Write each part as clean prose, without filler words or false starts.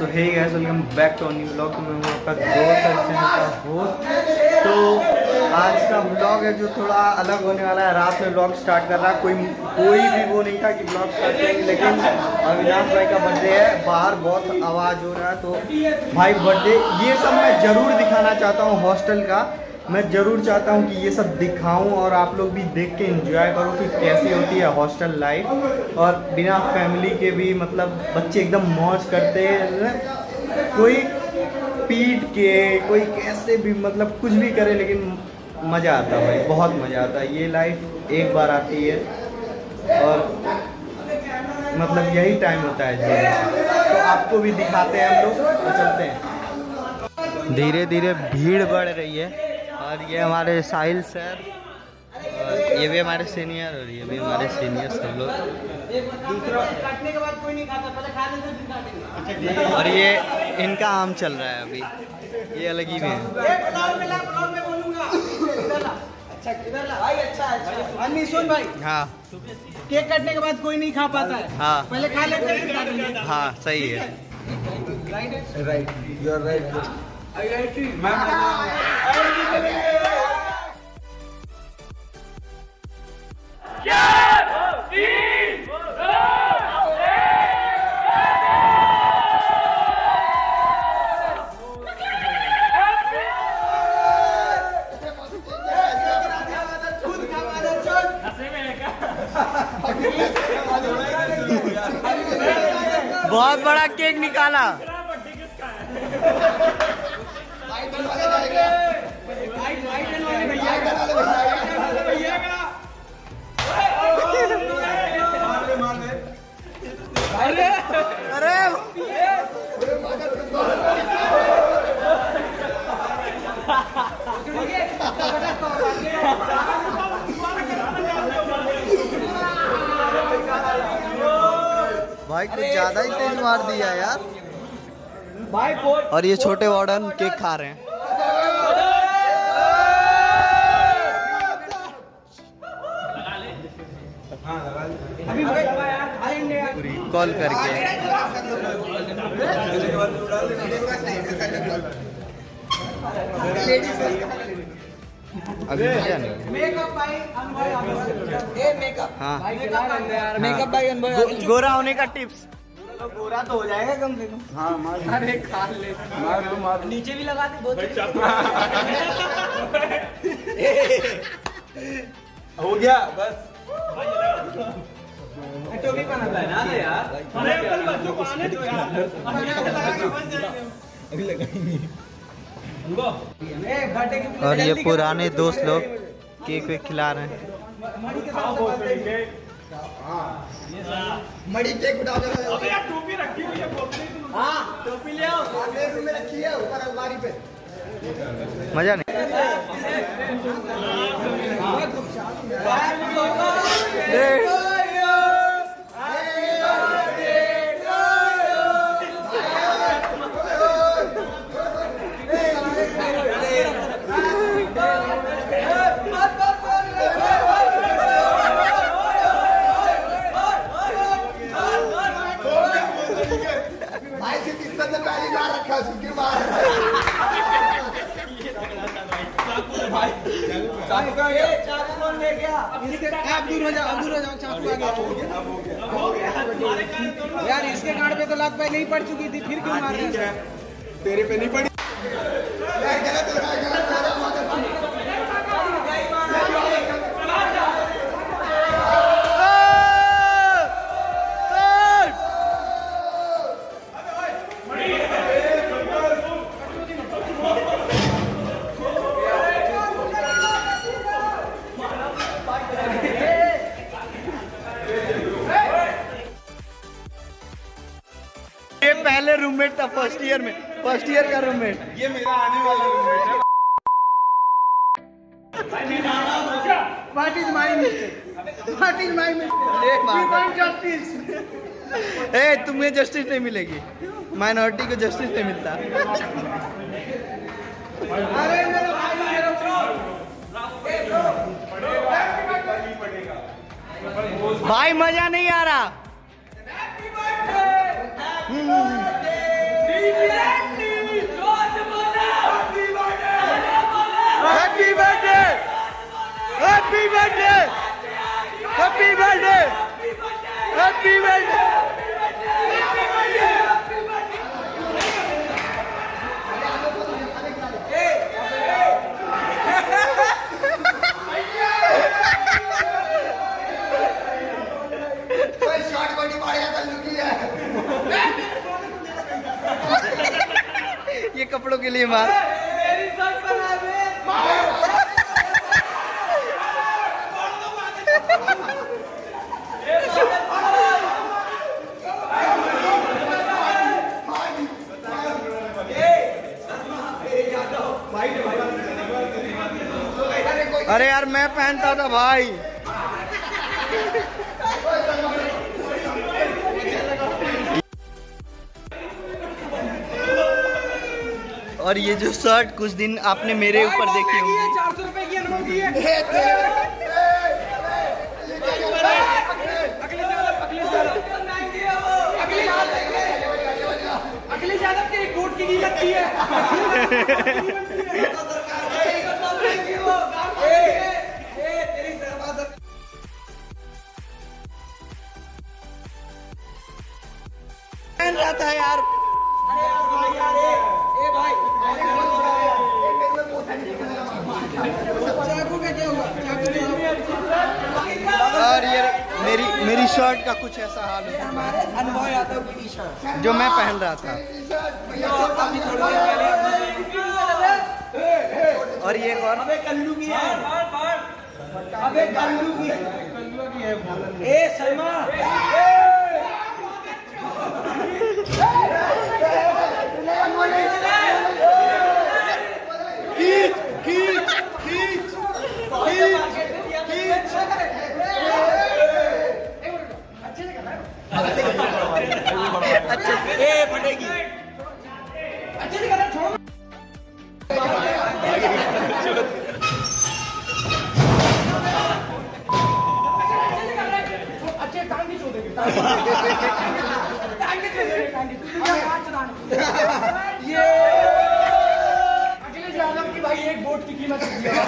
So hey guys, welcome back to new vlog. तो मैं हूँ आपका दोस्त अर्चन का होस्ट। तो आज का व्लॉग है जो थोड़ा अलग होने वाला है। रात में व्लॉग स्टार्ट कर रहा है, कोई भी वो नहीं था कि व्लॉग स्टार्ट करेंगे, लेकिन अविनाश भाई का बर्थडे है। बाहर बहुत आवाज़ हो रहा है, तो भाई बर्थडे ये सब मैं ज़रूर दिखाना चाहता हूँ। हॉस्टल का मैं ज़रूर चाहता हूँ कि ये सब दिखाऊं और आप लोग भी देख के एंजॉय करो कि कैसी होती है हॉस्टल लाइफ। और बिना फैमिली के भी मतलब बच्चे एकदम मौज करते हैं, कोई पीट के कोई कैसे भी मतलब कुछ भी करे, लेकिन मज़ा आता है भाई, बहुत मज़ा आता है। ये लाइफ एक बार आती है और मतलब यही टाइम होता है जी। तो आपको भी दिखाते हैं हम लोग, तो चलते हैं। धीरे धीरे भीड़ बढ़ रही है और ये हमारे साहिल सर, और ये भी हमारे सीनियर और ये भी हमारे सीनियर सब लोग। काटने के बाद कोई नहीं खाता, पहले खा लेते फिर काटेंगे। और ये इनका आम चल रहा है अभी, ये अलग ही में है। अच्छा किधर ला भाई? अच्छा अन्नी सुन भाई, हाँ केक काटने के बाद कोई नहीं खा पाता है। हाँ पहले खा लेते फिर काटेंगे। हाँ सही है। Right, you are right. बहुत बड़ा केक निकाला। अरे भाई कुछ ज्यादा ही तेज मार दिया यार भाई। और ये छोटे वार्डन केक खा रहे हैं। अभी कॉल करके अभी मजा नहीं। मेकअप भाई ए मेकअप, हाँ मेकअप भाई अनुभव। गोरा होने का टिप्स। गोरा तो हो जाएगा कम से कम। हाँ मार। अरे खा ले, मार नीचे भी लगा दे बहुत। हो गया बस। टोपी पहना है ना यार। अरे बच्चों को आने दो यार। अभी लगाएंगे। और ये पुराने दोस्त लोग केक वेक खिला रहे हैं। मड़ी केक उठा दो। अबे यार टोपी रखी हुई है, हाँ टोपी ले आओ। रूम में रखी है ऊपर अलमारी पे। मजा नहीं। भाई से किस्मत ने पहली बार रखा उसकी मार। चाकू का ये चाकू कौन ले गया? आप दूर हो जाओ, दूर हो जाओ। चाकू आ गया। यार इसके गांड पे तो लात पे नहीं पड़ चुकी थी, फिर क्यों मार रहे हैं? तेरे पे नहीं पड़ी। ये पहले रूममेट था फर्स्ट ईयर में, फर्स्ट ईयर का रूममेट। ये मेरा आने वाला रूममेट है। What is my mistake? What is my mistake? We want justice. ए तुम्हें जस्टिस नहीं मिलेगी, माइनॉरिटी को जस्टिस नहीं मिलता। अरे मेरा भाई भाई मजा नहीं आ रहा। के लिए मार। अरे यार मैं पहनता था भाई। और ये जो शर्ट कुछ दिन आपने मेरे ऊपर देखी होगी। 400 रुपए की अनुमति है। अखिलेश यादव के एक वोट की कीमत की है। पहन रहा था यार। और ये मेरी शर्ट का कुछ ऐसा हाल है अनुभव यादव की टी-शर्ट जो मैं पहन रहा था। और ये एक और अबे कल्लू की है। अबे कल्लू की है। ए सलमा ये अखिलेश यादव की भाई एक वोट की कीमत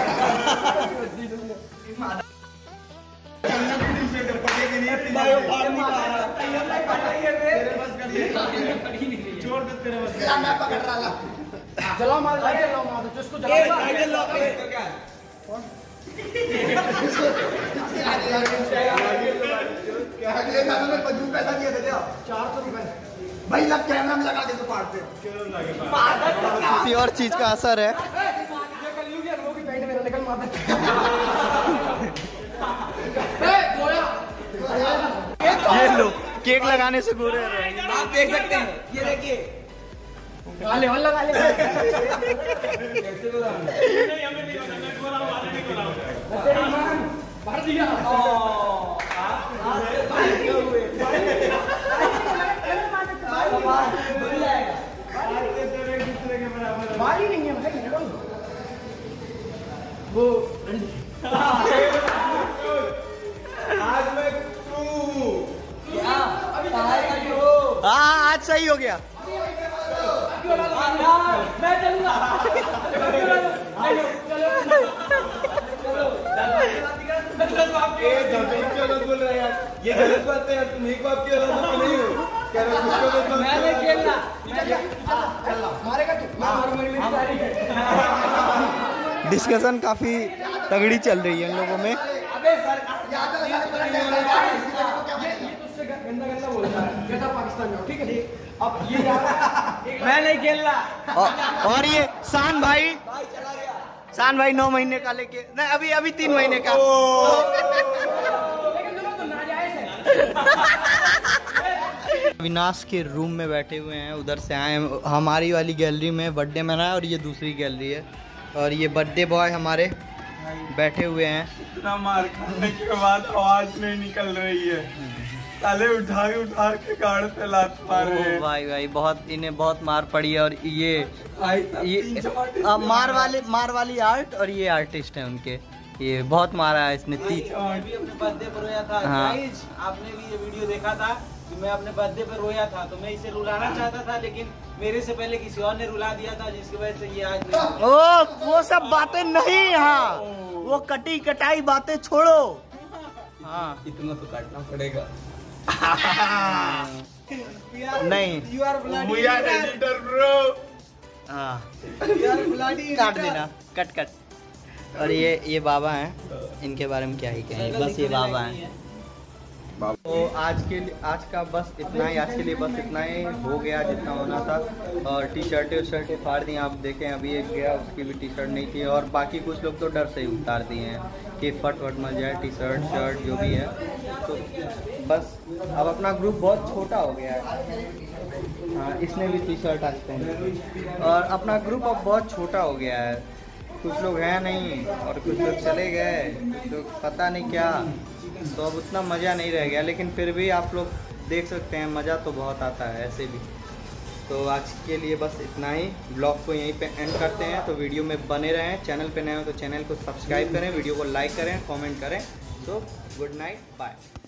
चलो मार जिसको पैसा दिए थे 400 रुपए भाई। लग कैमरा में लगा के तो पाड़ते किसी और चीज का असर है। ये लो केक लगाने से गोरे हो रहे हैं। आप देख सकते हैं। ये देखिए लगा ले भर दिया। मारी नहीं है भाई वो आज मैं हाँ आज सही हो गया। मैं चलूंगा। बोल रहे यार ये गलत बात है यार। तुम एक बात की नहीं हो मैं नहीं खेलना। मारेगा तू डिस्कशन काफी तगड़ी चल रही है इन लोगों में। अबे सर गंदा गंदा बोल रहा है जैसा पाकिस्तान में। ठीक है अब ये मैं नहीं खेलना। और ये शान भाई शान भाई 9 महीने का लेके नहीं अभी 3 महीने का। अविनाश के रूम में बैठे हुए हैं। उधर से आए हमारी वाली गैलरी में बर्थडे मनाया और ये दूसरी गैलरी है। और ये बर्थडे बॉय हमारे बैठे हुए हैं। इतना मार खाने के बाद आवाज नहीं निकल रही है। साले उठा के गाड़ पे लात मारे। भाई बहुत इन्हें बहुत मार पड़ी है। और ये मार वाली आर्ट और ये आर्टिस्ट है उनके। ये बहुत मारा है इसने। भी अपने बर्थडे पर रोया था। हाँ। आपने भी ये वीडियो देखा था कि मैं अपने बर्थडे पर रोया था। तो मैं इसे रुलाना चाहता था लेकिन मेरे से पहले किसी और ने रुला दिया था जिसकी वजह से ये आज ओ वो सब बातें नहीं यहाँ। वो कटी कटाई बातें छोड़ो। हाँ इतना तो काटना पड़ेगा। नहीं We are editor bro। हाँ काट देना कट। और ये बाबा हैं। इनके बारे में क्या ही कहें। बस ये बाबा हैं। तो आज का बस इतना ही, आज के लिए बस इतना ही हो गया जितना होना था। और टी शर्टें फाड़ दी, आप देखें अभी एक गया उसकी भी टी शर्ट नहीं थी, और बाकी कुछ लोग तो डर से ही उतार दिए हैं कि फट मच जाए टी शर्ट जो भी है। तो बस अब अपना ग्रुप बहुत छोटा हो गया है। हाँ, इसने भी टी शर्ट आज पहनी, और अपना ग्रुप अब बहुत छोटा हो गया है। कुछ लोग हैं नहीं और कुछ लोग चले गए, कुछ लोग पता नहीं क्या, तो अब उतना मज़ा नहीं रह गया। लेकिन फिर भी आप लोग देख सकते हैं मज़ा तो बहुत आता है ऐसे भी। तो आज के लिए बस इतना ही, ब्लॉग को यहीं पे एंड करते हैं। तो वीडियो में बने रहें, चैनल पे नए हो तो चैनल को सब्सक्राइब करें, वीडियो को लाइक करें, कमेंट करें। तो गुड नाइट, बाय।